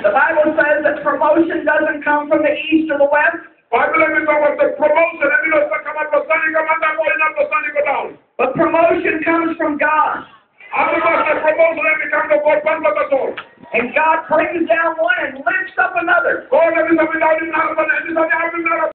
The Bible says that promotion doesn't come from the east or the west, but promotion comes from God. And God brings down one and lifts up another.